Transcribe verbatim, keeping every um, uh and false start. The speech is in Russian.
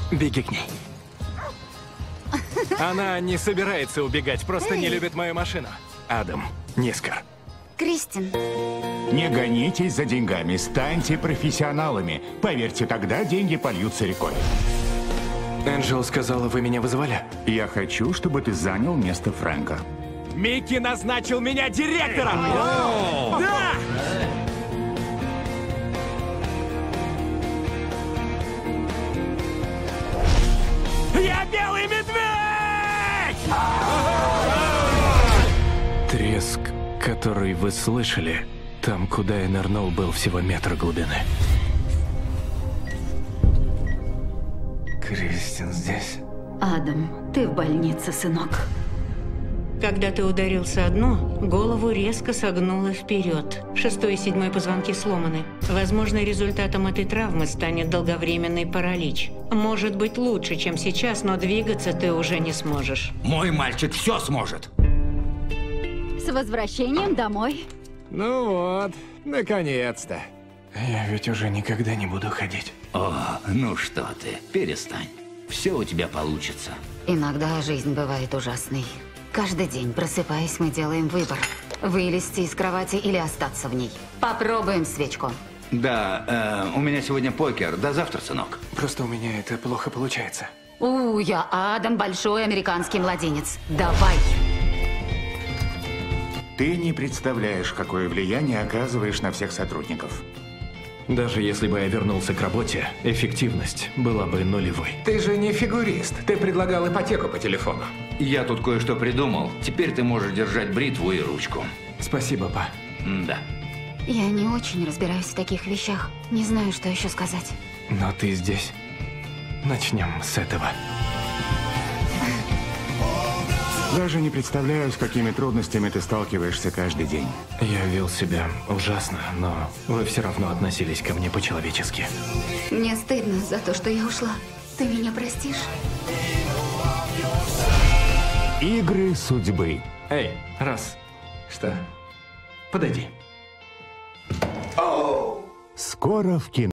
Беги к ней. Она не собирается убегать, просто Эй. не любит мою машину. Адам, Нискар. Кристин, Не гонитесь за деньгами, станьте профессионалами. Поверьте, тогда деньги польются рекой. Энджел сказала, вы меня вызывали? Я хочу, чтобы ты занял место Фрэнка. Микки назначил меня директором! Да! Я белый медведь! Треск, который вы слышали, там, куда я нырнул, был всего метр глубины. Кристин здесь? Адам, ты в больнице, сынок. Когда ты ударился о дно, голову резко согнуло вперед. Шестой и седьмой позвонки сломаны. Возможно, результатом этой травмы станет долговременный паралич. Может быть лучше, чем сейчас, но двигаться ты уже не сможешь. Мой мальчик все сможет. С возвращением домой. Ну вот, наконец-то. Я ведь уже никогда не буду ходить. О, ну что ты, перестань. Все у тебя получится. Иногда жизнь бывает ужасной. Каждый день, просыпаясь, мы делаем выбор. Вылезти из кровати или остаться в ней. Попробуем свечку. Да, э, у меня сегодня покер. До завтра, сынок. Просто у меня это плохо получается. У, я Адам, большой американский младенец. Давай. Ты не представляешь, какое влияние оказываешь на всех сотрудников. Даже если бы я вернулся к работе, эффективность была бы нулевой. Ты же не фигурист. Ты предлагал ипотеку по телефону. Я тут кое-что придумал. Теперь ты можешь держать бритву и ручку. Спасибо, па. Да. Я не очень разбираюсь в таких вещах. Не знаю, что еще сказать. Но ты здесь. Начнем с этого. Даже не представляю, с какими трудностями ты сталкиваешься каждый день. Я вел себя ужасно, но вы все равно относились ко мне по-человечески. Мне стыдно за то, что я ушла. Ты меня простишь? Игры судьбы. Эй, раз. Что? Подойди. Скоро в кино.